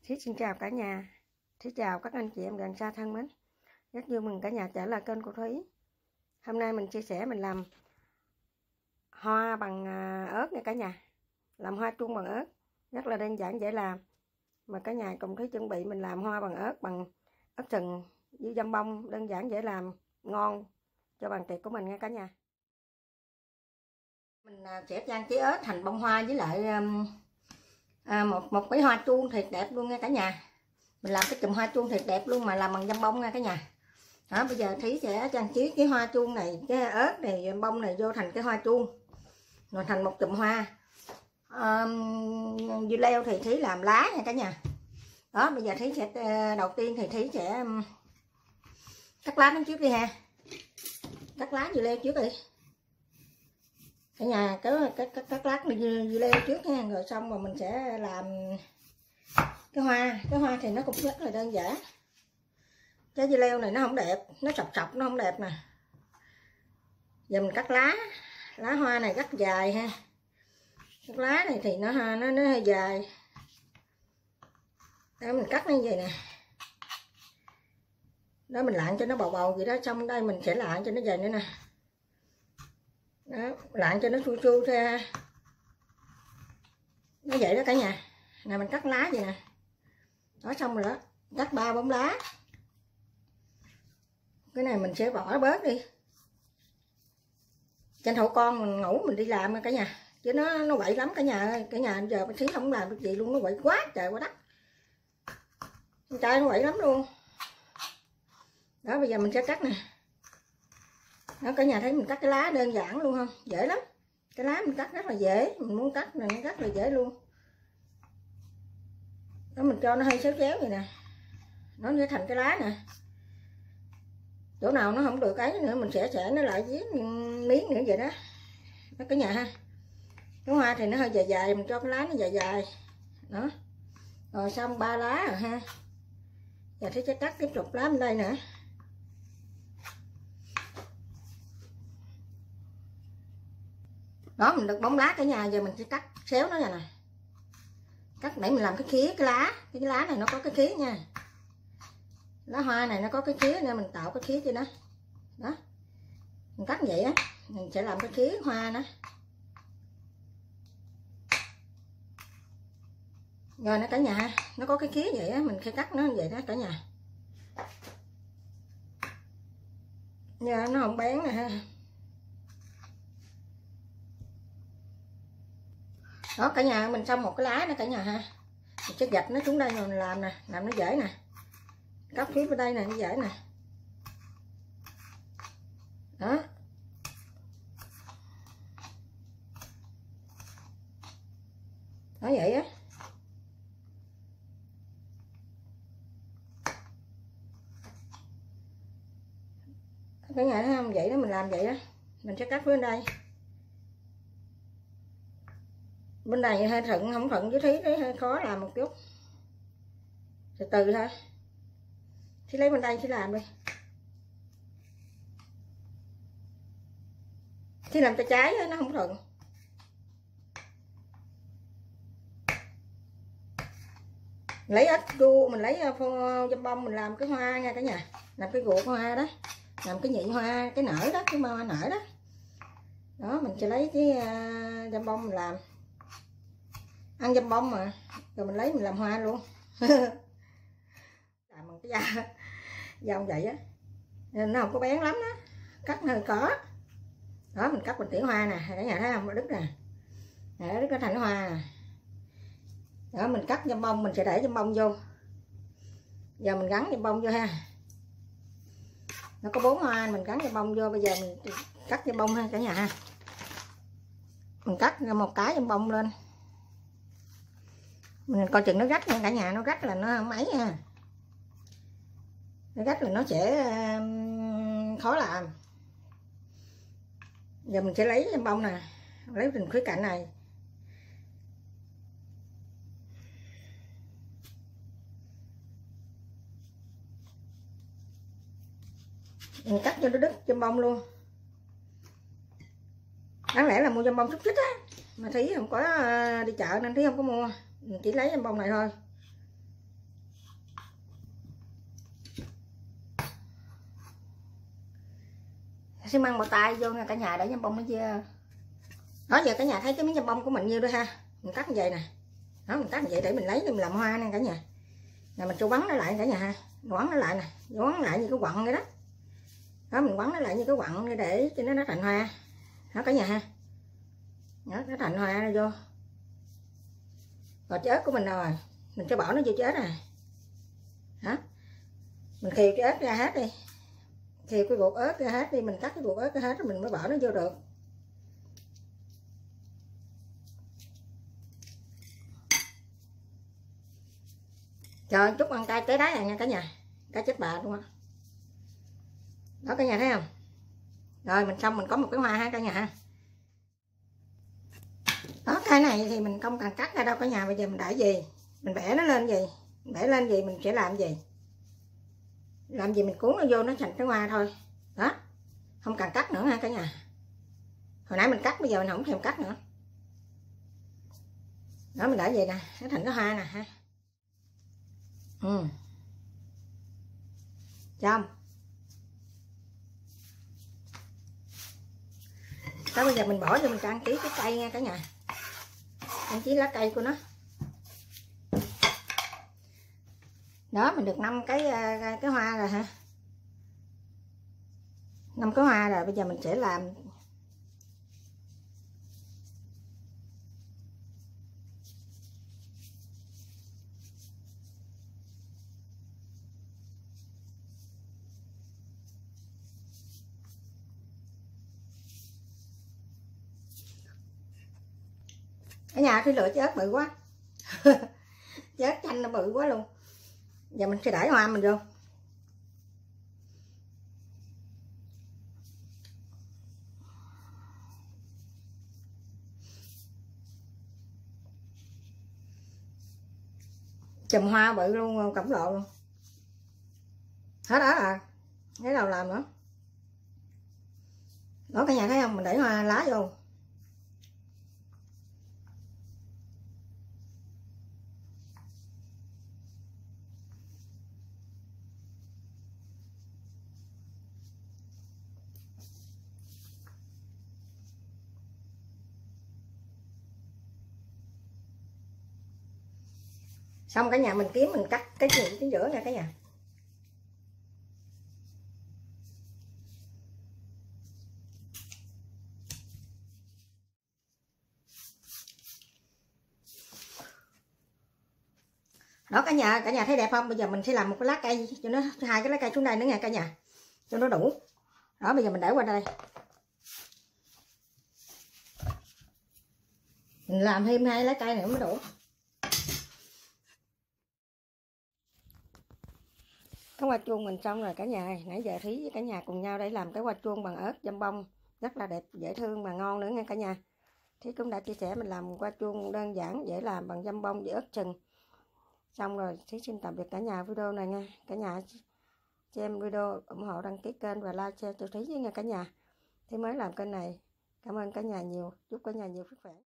Thí xin chào cả nhà. Thí chào các anh chị em gần xa thân mến. Rất vui mừng cả nhà trở lại kênh của Thúy. Hôm nay mình chia sẻ mình làm hoa bằng ớt nha cả nhà. Làm hoa chuông bằng ớt rất là đơn giản dễ làm. Mà cả nhà cùng Thúy chuẩn bị mình làm hoa bằng ớt sừng với dăm bông, đơn giản dễ làm, ngon cho bàn tiệc của mình nha cả nhà. Mình sẽ trang trí ớt thành bông hoa với lại một cái hoa chuông thiệt đẹp luôn nha cả nhà. Mình làm cái chùm hoa chuông thiệt đẹp luôn mà làm bằng dăm bông nha cả nhà. Đó, bây giờ Thí sẽ trang trí cái hoa chuông này, cái ớt này, dăm bông này vô thành cái hoa chuông, rồi thành một chùm hoa. Dưa leo thì Thí làm lá nha cả nhà. Đó, bây giờ Thí sẽ đầu tiên thì Thí sẽ cắt lá nó trước đi ha. Cắt lá dưa leo trước đi cả nhà, cắt lá dưa leo trước ha, rồi xong rồi mình sẽ làm cái hoa thì nó cũng rất là đơn giản. Trái dưa leo này nó không đẹp, nó sọc nó không đẹp nè. Giờ mình cắt lá hoa này rất dài ha. Cắt lá này thì nó hơi dài. Đó, mình cắt nó như vậy nè. Đó, mình lạng cho nó bầu vậy đó, xong đây mình sẽ lạng cho nó dày nữa nè. Đó, lạng cho nó chua thôi ha. Nó vậy đó cả nhà. Nè, mình cắt lá vậy nè. Đó, xong rồi đó, cắt 3-4 lá. Cái này mình sẽ bỏ bớt đi, tranh thủ con mình ngủ mình đi làm cả nhà, chứ nó quậy lắm cả nhà ơi. Cả nhà giờ Thí không làm được gì luôn, nó quậy quá trời quá đất, con trai nó quậy lắm luôn. Đó, bây giờ mình sẽ cắt nè. Đó, cả nhà thấy mình cắt cái lá đơn giản luôn không, dễ lắm. Cái lá mình cắt rất là dễ, mình muốn cắt này nó rất là dễ luôn. Đó, mình cho nó hơi xéo xéo vậy nè, nó sẽ thành cái lá nè. Chỗ nào nó không được ấy nữa mình sẽ xẻ nó lại với miếng nữa vậy đó. Đó cả nhà ha. Cái hoa thì nó hơi dài dài, mình cho cái lá nó dài dài. Đó. Rồi xong 3 lá rồi ha. Giờ Thí sẽ cắt tiếp tục lá bên đây nữa. Đó, mình được 4 lá cả nhà, giờ mình sẽ cắt xéo nó nè. Cắt để mình làm cái khía cái lá. Cái lá này nó có cái khía nha. Lá hoa này nó có cái khía nên mình tạo cái khía cho nó. Đó. Mình cắt vậy á, mình sẽ làm cái khía hoa nữa. Rồi nó cả nhà, nó có cái khía vậy á, mình phải cắt nó như vậy đó cả nhà. Giờ nó không bén nè ha. Đó cả nhà, mình xong một cái lá nữa cả nhà ha. Mình sẽ gạch nó xuống đây rồi mình làm nè, làm nó dễ nè. Cắt phía bên đây nè, nó dễ nè. Đó. Đó vậy á. Cả nhà thấy không, vậy đó, mình làm vậy đó. Mình sẽ cắt phía bên đây. Bên này hơi thuận, không thuận với Thí đấy, hơi khó làm một chút. Từ từ thôi. Thí lấy bên đây Thí làm đi. Thí làm tay trái đó, nó không thuận. Lấy ít gu, mình lấy dăm bông mình làm cái hoa nha cả nhà. Làm cái ruột hoa đó. Làm cái nhị hoa, cái nở đó, cái hoa nở đó. Đó, mình sẽ lấy cái dăm bông mình làm. Ăn dăm bông mà. Rồi mình lấy mình làm hoa luôn. Làm bằng cái dao vậy á. Nên nó không có bén lắm đó. Cắt hơi có. Đó, mình cắt bằng tỉa hoa nè. Cả nhà thấy không? Nó đứt nè. Để đứt nó thành hoa nè. Đó, mình cắt dăm bông, mình sẽ để dăm bông vô. Giờ mình gắn dăm bông vô ha. Nó có 4 hoa, mình gắn dăm bông vô. Bây giờ mình cắt dăm bông ha cả nhà ha. Mình cắt một cái dăm bông lên. Mình coi chừng nó rách nha cả nhà, nó rách là nó không ấy ha. Nó rách là nó sẽ khó làm. Giờ mình sẽ lấy dăm bông nè, lấy từng khía cạnh này. Mình cắt cho nó đứt dăm bông luôn. Đáng lẽ là mua dăm bông xúc xích á, mà Thí không có đi chợ nên Thí không có mua. Mình chỉ lấy dăm bông này thôi. xi măng một tay vô nha cả nhà để dăm bông nó dơ. Đó giờ cả nhà thấy cái miếng dăm bông của mình nhiêu đây ha, mình cắt như vậy nè. Đó mình cắt như vậy để mình lấy để mình làm hoa nè cả nhà. Là mình cho quấn nó lại cả nhà ha, quấn nó lại nè, quấn lại như cái quặng vậy đó. Đó mình quấn nó lại như cái quặng để cho nó thành hoa. Đó cả nhà ha. Đó, nó thành hoa ra vô. Rồi trái ớt của mình rồi, mình cho bỏ nó vô trái nè. Đó. Mình khều cái ớt ra hết đi. Khều cái ruột ớt ra hết đi, mình cắt cái ruột ớt ra hết rồi mình mới bỏ nó vô được. Trời chút ăn cay tới đáy này nha cả nhà. Cá chết bà luôn á. Đó cả nhà thấy không? Rồi mình xong mình có một cái hoa ha cả nhà ha. Đó cái này thì mình không cần cắt ra đâu cả nhà. Bây giờ mình để gì? Mình bẻ nó lên gì? Bẻ lên gì mình sẽ làm gì? Làm gì mình cuốn nó vô nó thành cái hoa thôi. Đó. Không cần cắt nữa ha cả nhà. Hồi nãy mình cắt bây giờ mình không thèm cắt nữa. Đó mình để vậy nè, nó thành cái hoa nè ha. Xong. Đó bây giờ mình bỏ vô mình trang trí cái cây nha cả nhà. Trang trí lá cây của nó. Đó mình được 5 cái hoa rồi ha. 5 cái hoa rồi, bây giờ mình sẽ làm ở nhà thì lựa trái ớt bự quá. Trái ớt chanh nó bự quá luôn. Giờ mình sẽ để hoa mình vô. Chùm hoa bự luôn, cổng lộ luôn. Hết đó à. Cái đầu làm nữa. Đó cả nhà thấy không? Mình để hoa lá vô. Xong cả nhà mình kiếm mình cắt cái gì cái giữa nha cả nhà. Đó cả nhà thấy đẹp không? Bây giờ mình sẽ làm một cái lá cây cho nó, 2 cái lá cây xuống đây nữa nha cả nhà. Cho nó đủ. Đó bây giờ mình để qua đây. Mình làm thêm 2 lá cây nữa mới đủ. Cái hoa chuông mình xong rồi cả nhà. Nãy giờ Thúy với cả nhà cùng nhau để làm cái hoa chuông bằng ớt dăm bông. Rất là đẹp, dễ thương và ngon nữa nha cả nhà. Thúy cũng đã chia sẻ mình làm hoa chuông đơn giản, dễ làm bằng dăm bông với ớt chừng. Xong rồi, Thúy xin tạm biệt cả nhà video này nha. Cả nhà xem video ủng hộ đăng ký kênh và like share cho Thúy với nha cả nhà. Thúy mới làm kênh này. Cảm ơn cả nhà nhiều. Chúc cả nhà nhiều sức khỏe.